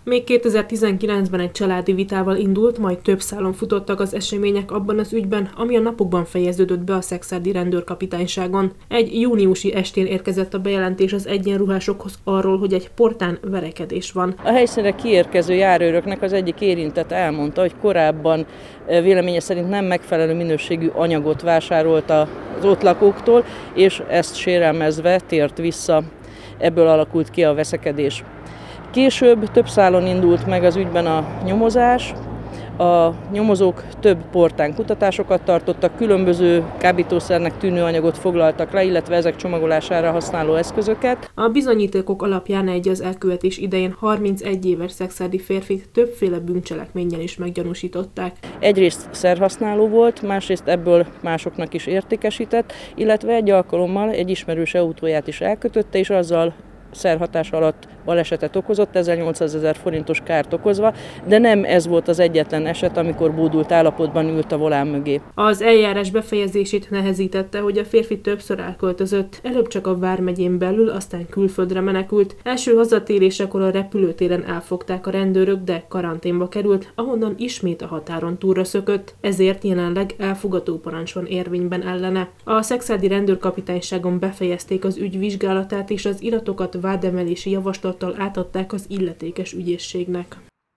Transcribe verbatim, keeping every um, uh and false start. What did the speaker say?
Még kétezer-tizenkilencben egy családi vitával indult, majd több szálon futottak az események abban az ügyben, ami a napokban fejeződött be a szekszárdi rendőrkapitányságon. Egy júniusi estén érkezett a bejelentés az egyenruhásokhoz arról, hogy egy portán verekedés van. A helyszínre kiérkező járőröknek az egyik érintett elmondta, hogy korábban véleménye szerint nem megfelelő minőségű anyagot vásárolt az ott lakóktól, és ezt sérelmezve tért vissza. Ebből alakult ki a veszekedés. Később több szálon indult meg az ügyben a nyomozás. A nyomozók több portán kutatásokat tartottak, különböző kábítószernek tűnő anyagot foglaltak le, illetve ezek csomagolására használó eszközöket. A bizonyítékok alapján egy az elkövetés idején harmincegy éves szekszárdi férfit többféle bűncselekménnyel is meggyanúsították. Egyrészt szerhasználó volt, másrészt ebből másoknak is értékesített, illetve egy alkalommal egy ismerős autóját is elkötötte, és azzal szerhatás alatt balesetet okozott, ezernyolcszázezer forintos kárt okozva, de nem ez volt az egyetlen eset, amikor bódult állapotban ült a volán mögé. Az eljárás befejezését nehezítette, hogy a férfi többször elköltözött, előbb csak a vármegyén belül, aztán külföldre menekült. Első hazatérésekor a repülőtéren elfogták a rendőrök, de karanténba került, ahonnan ismét a határon túlra szökött, ezért jelenleg elfogató parancs van érvényben ellene. A szekszárdi rendőrkapitányságon befejezték az ügy vizsgálatát, és az iratokat vádemelési javaslattal átadták az illetékes ügyészségnek.